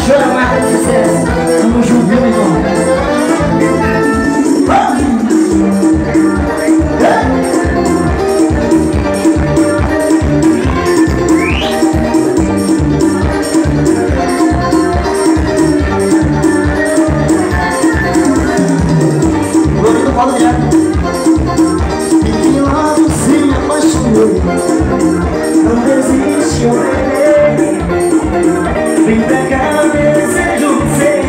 Chora, marca de sucesso. Tamo junto, meu irmão. Glória Paulo Neto. E que logo se me apaixonei. Não desiste, eu errei. Vem pra cá, desejo você.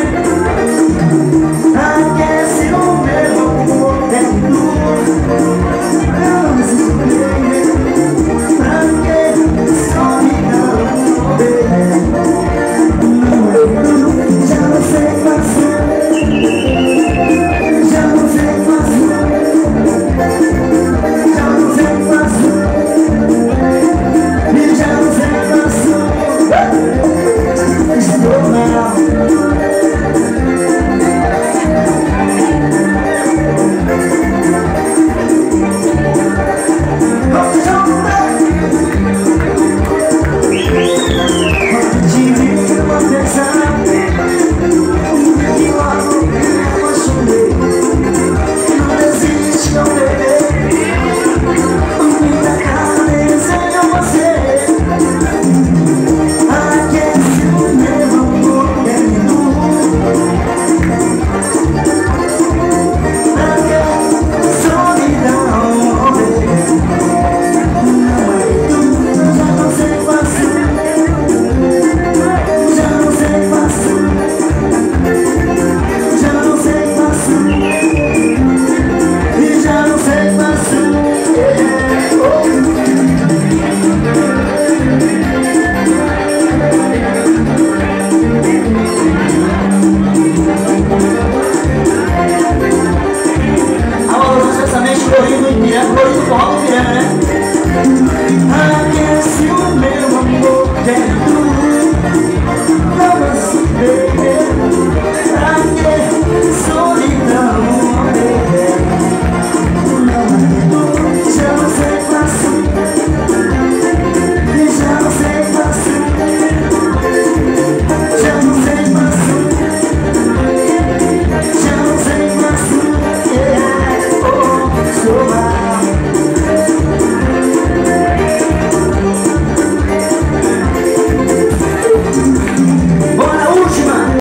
Aquece o meu amor dentro. Não escolher. Pra que só me não ver? Não, já não sei fazer. Já não sei fazer. Já não sei fazer. E já não sei fazer. Estou mal. Florido do Ipiranga, Florido do Alto Ipiranga, né?